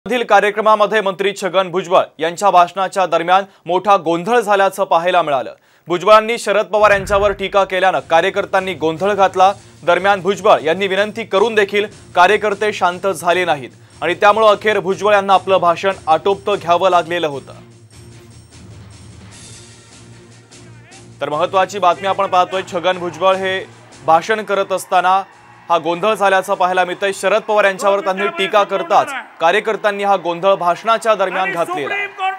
मधील कार्यक्रमामध्ये मंत्री छगन भुजबळ यांच्या भाषणाच्या दरम्यान मोठा गोंधळ झाल्याचं पाहायला मिळालं। भुजबळांनी शरद पवार यांच्यावर टीका केल्याने कार्यकर्त्यांनी गोंधळ घातला। दरम्यान भुजबळ यांनी विनंती करून देखील कार्यकर्ते शांत झाले नाहीत आणि त्यामुळे अखेर भुजबळ यांना आपलं भाषण आटोपतं घ्यावं लागलेलं होतं। तर महत्त्वाची बातमी आपण पाहतोय, छगन भुजबळ हे भाषण करत असताना हा गोंधळ झाल्याचं पाहायला मिळतंय। शरद पवार यांच्यावर त्यांनी टीका करताच कार्यकर्त्यांनी हा गोंधळ भाषणाच्या दरम्यान घातलेला।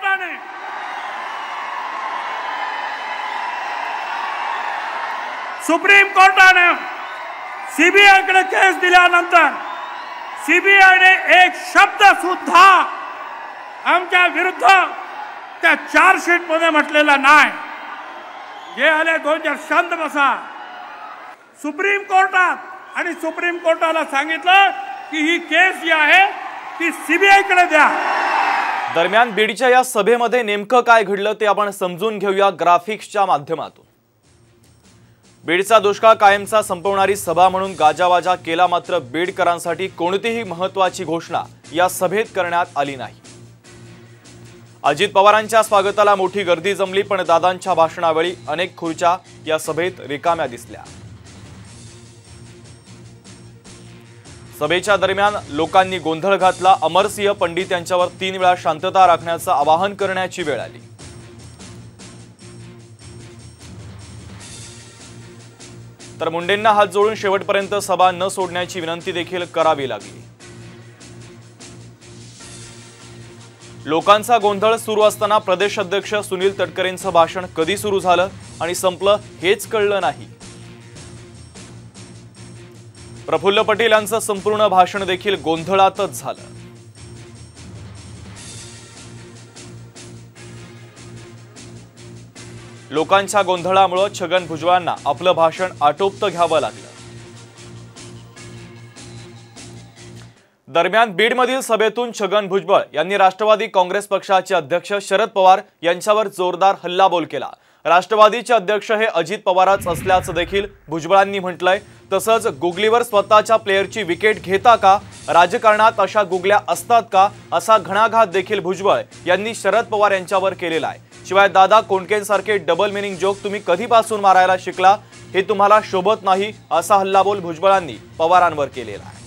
सुप्रीम कोर्टाने सीबीआय कडे केस दिल्यानंतर सीबीआयने एक शब्द सुद्धा आमच्या विरुद्ध त्या चार्जशीट मध्ये म्हटलेला नाही। जे आले 2000 शांत बसा। सुप्रीम कोर्टात आणि सुप्रीम कोर्टाला सांगितलं की ही केस जी आहे ती सीबीआय कडे द्या। दरम्यान बीडच्या या सभेमध्ये नेमकं काय घडलं ते आपण समजून घेऊया ग्राफिक्सच्या माध्यमातून। बीडचा दुष्काळ कायमचा संपवणारी सभा म्हणून गाजावाजा केला, मात्र बीडकरांसाठी कोणतीही महत्त्वाची घोषणा या सभेत करण्यात आली नाही। अजित पवारांच्या स्वागताला मोठी गर्दी जमली, पण दादांच्या भाषणावेळी अनेक खुर्च्या या सभेत रिकाम्या दिसल्या। सभेच्या दरम्यान लोकांनी गोंधळ घातला। अमरसिंह पंडित यांच्यावर 3 वेळा शांतता राखण्याचं आवाहन करण्याची वेळ आली। तर मुंडेंना हात जोडून शेवटपर्यंत सभा न सोडण्याची विनंती देखील करावी लागली। लोकांचा गोंधळ सुरू असताना प्रदेश अध्यक्ष सुनील तटकरेंचं भाषण कधी सुरू झालं आणि संपलं हेच कळलं नाही। प्रफुल्ल पटेल यांचं संपूर्ण भाषण देखील गोंधळातच झालं। लोकांच्या गोंधळामुळे छगन भुजबळांना आपलं भाषण आटोपतं घ्यावं लागलं। दरम्यान बीडमधील सभेतून छगन भुजबळ यांनी राष्ट्रवादी काँग्रेस पक्षाचे अध्यक्ष शरद पवार यांच्यावर जोरदार हल्लाबोल केला। राष्ट्रवादीचे अध्यक्ष हे अजित पवारच असल्याचं देखील भुजबळांनी म्हटलंय। तसंच गुगलीवर स्वतःच्या प्लेयरची विकेट घेता का, राजकारणात अशा गुगल्या असतात का, असा घणाघात देखील भुजबळ यांनी शरद पवार यांच्यावर केलेला आहे। शिवाय दादा कोंडकेंसारखे डबल मिनिंग जोक तुम्ही कधीपासून मारायला शिकला, हे तुम्हाला शोभत नाही, असा हल्लाबोल भुजबळांनी पवारांवर केलेला आहे।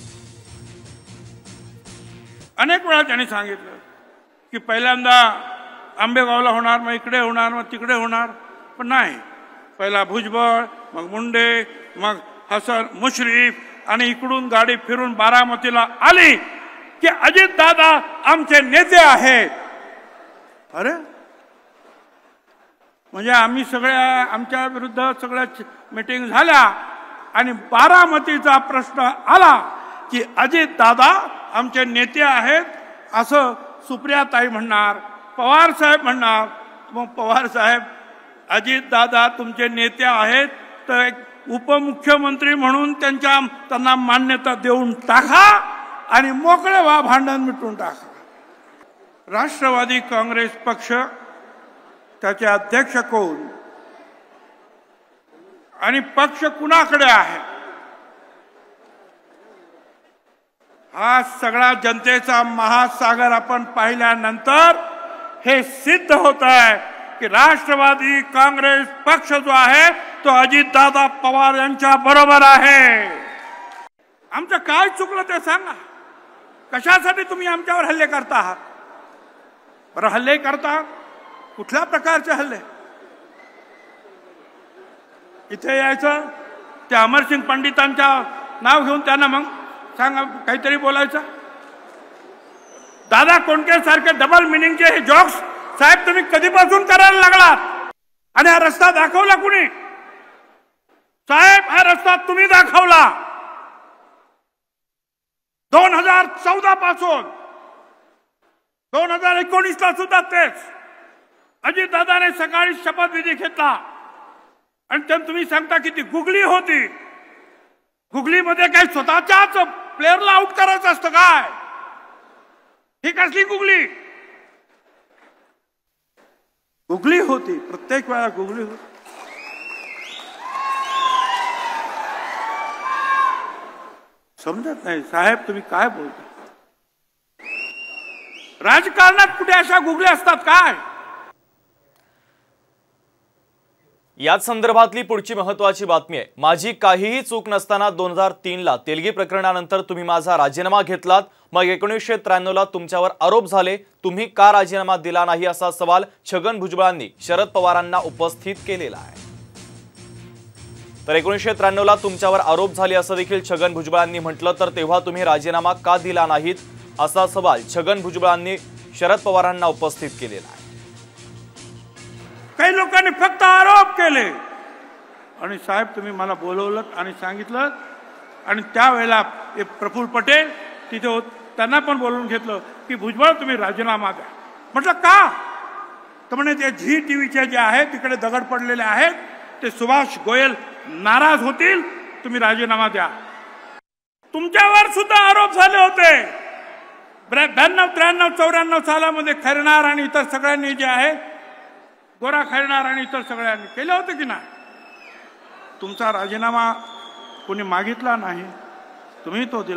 अनेक वेळा त्यांनी सांगितलं की पहिल्यांदा आंबेगावला होणार, मग इकडे होणार, मग तिकडे होणार, पण नाही। पहिला भुजबळ, मग मुंडे, मग हसन मुश्रीफ आणि इकडून गाडी फिरून बारामतीला आली की अजित दादा आमचे नेते आहेत। अरे म्हणजे आम्ही सगळ्या आमच्या विरुद्ध सगळ्या मीटिंग झाल्या आणि बारामतीचा प्रश्न आला की अजित दादा आमचे नेते आहेत असं सुप्रियाताई म्हणणार, पवार साहेब म्हणणार। मग पवार साहेब अजित दादा तुमचे नेते आहेत तर एक उपमुख्यमंत्री म्हणून त्यांना मान्यता देऊन टाका आणि मोकळे व्हा, भांडण मिटून टाका। राष्ट्रवादी काँग्रेस पक्ष, त्याचे अध्यक्ष कोण आणि पक्ष कुणाकडे आहे, हा सगळा जनतेचा महासागर आपण पाहिल्यानंतर हे सिद्ध होत आहे की राष्ट्रवादी काँग्रेस पक्ष जो आहे तो अजितदादा पवार यांच्या बरोबर आहे। आमचं काय चुकलं ते सांगा। कशासाठी तुम्ही आमच्यावर हल्ले करता आहात? बरं, हल्ले करता कुठल्या प्रकारचे हल्ले? इथे यायचं, ते अमरसिंह पंडितांच्या नाव घेऊन त्यांना मग सांगा काहीतरी बोलायचं। दादा कोंडके सारखे डबल मिनिंगचे हे जॉक्स साहेब तुम्ही कधीपासून करायला लागलात? आणि हा रस्ता दाखवला कुणी? साहेब हा रस्ता तुम्ही दाखवला। 2014 पासून 2019 सुद्धा तेच। अजित दादाने सकाळी शपथविधी घेतला आणि तुम्ही सांगता की ती गुगली होती। गुगलीमध्ये काय स्वतःच्याच प्लेअरला आउट करायचं असतं काय? ही कसली गुगली? गुगली होती, प्रत्येक वेळा गुगली होती। समजत नाही साहेब तुम्ही काय बोलता। राजकारणात कुठे अशा गुगल्या असतात काय? याच संदर्भातली पुढची महत्वाची बातमी आहे। माझी काहीही चूक नसताना 2003ला तेलगी प्रकरणानंतर तुम्ही माझा राजीनामा घेतलात, मग 1993ला तुमच्यावर आरोप झाले, तुम्ही का राजीनामा दिला नाही असा सवाल छगन भुजबळांनी शरद पवारांना उपस्थित केलेला आहे। तर 1993ला तुमच्यावर आरोप झाले असं देखील छगन भुजबळांनी म्हटलं, तर तेव्हा तुम्ही राजीनामा का दिला नाहीत असा सवाल छगन भुजबळांनी शरद पवारांना उपस्थित केलेला आहे। काही लोकांनी फक्त आरोप केले आणि साहेब तुम्ही मला बोलवलं आणि सांगितलं, आणि त्यावेळेला प्रफुल्ल पटेल तिथे होत, त्यांना पण बोलवून घेतलं की भुजबळ तुम्ही राजीनामा द्या। म्हटलं का? तर म्हणे ते झी टीव्हीचे जे आहे तिकडे दगड पडलेले आहेत, ते सुभाष गोयल नाराज होतील, तुम्ही राजीनामा द्या। तुमच्यावर सुद्धा आरोप झाले होते 92, 93, 94 सालामध्ये खैरनार आणि इतर सगळ्यांनी जे आहे, गोरा खैरनार आणि इतर सगळ्यांनी केलं होतं की नाही? तुमचा राजीनामा कोणी मागितला नाही, तुम्ही तो दिला।